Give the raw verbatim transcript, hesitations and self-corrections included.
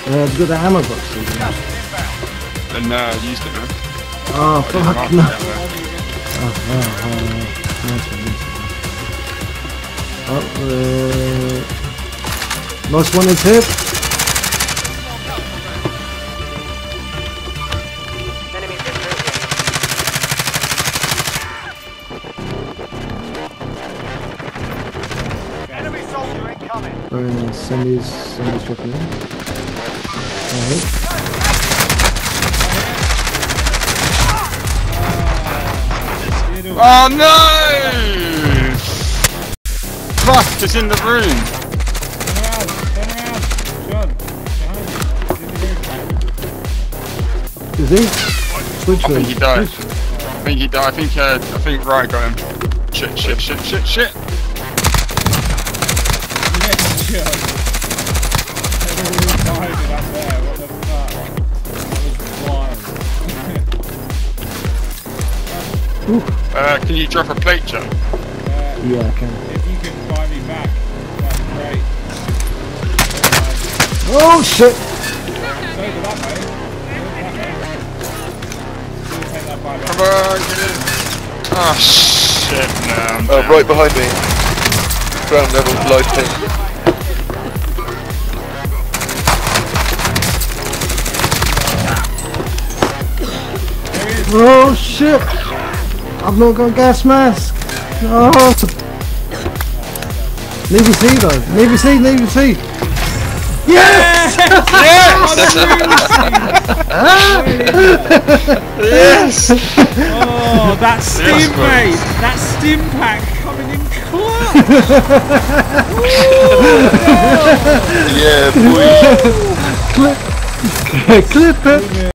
Uh, have you got the ammo box? And uh, used it, man. Oh, fuck, no. Oh, oh, oh, oh, nice one, nice one. Oh, uh, nice one is hit. Enemy soldier incoming. Uh, somebody's, somebody's dropping in. Alright. Oh no! Fuck, it's in the room. Is he? Which I one? think he died. I think he died. I think, uh, I think Ryan got him. Shit, shit, shit, shit, shit. Uh, can you drop a plate, Joe? Uh, yeah, I can. If you can buy me back, that'd be great. Oh shit! Go that way. Take that buy back. Come on, get in. Oh shit, no. I'm Oh, down. right behind me. Ground level, live ping. Oh shit! I've not got a gas mask! Oh! Navy C though! Navy C! Navy C! Yes! Yes! Oh, that Stim, Yes, mate! That Stim pack coming in clutch! Yeah, boy. Clip! Clip it!